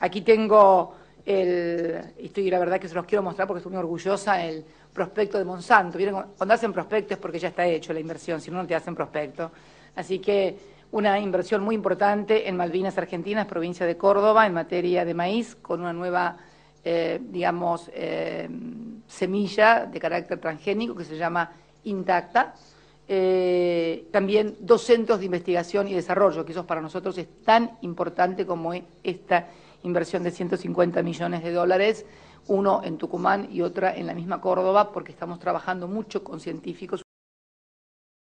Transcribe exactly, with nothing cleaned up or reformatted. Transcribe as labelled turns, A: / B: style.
A: Aquí tengo, el, estoy la verdad que se los quiero mostrar porque estoy muy orgullosa, el prospecto de Monsanto. ¿Vieron? Cuando hacen prospecto es porque ya está hecho la inversión, si no, no te hacen prospecto. Así que una inversión muy importante en Malvinas Argentinas, provincia de Córdoba, en materia de maíz, con una nueva, eh, digamos, eh, semilla de carácter transgénico que se llama Intacta. Eh, también dos centros de investigación y desarrollo, que eso para nosotros es tan importante como esta inversión de ciento cincuenta millones de dólares, uno en Tucumán y otra en la misma Córdoba, porque estamos trabajando mucho con científicos